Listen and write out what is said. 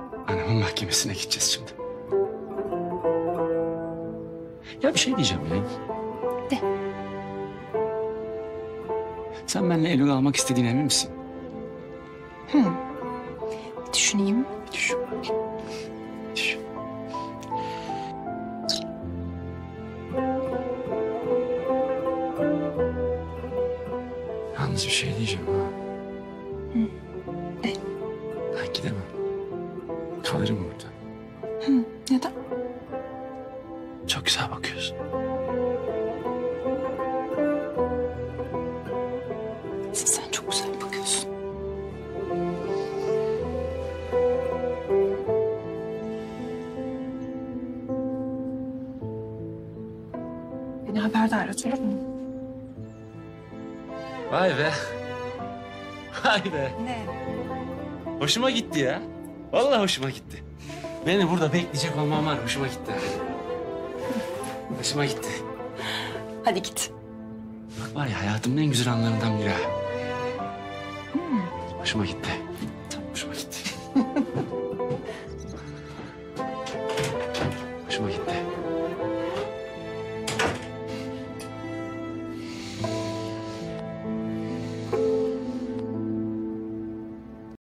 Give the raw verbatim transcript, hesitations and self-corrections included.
Anamın mahkemesine gideceğiz şimdi. Ya bir şey diyeceğim ya. De. Sen benimle Eylül almak istediğine emin misin? Hı. Düşüneyim. Düşün bakayım. Düşün. Yalnız bir şey diyeceğim ha. Hı. De. Ben gidemem. Kalırım burada. Hı. Neden? Çok güzel bakıyorsun. Sen çok güzel bakıyorsun. Beni haberdar et, olur mu? Vay be. Vay be. Ne? Hoşuma gitti ya. Vallahi hoşuma gitti. Beni burada bekleyecek olmam var. Hoşuma gitti. Hoşuma gitti. Hadi git. Bak var ya hayatımın en güzel anlarından biri ha. Hmm. Hoşuma gitti.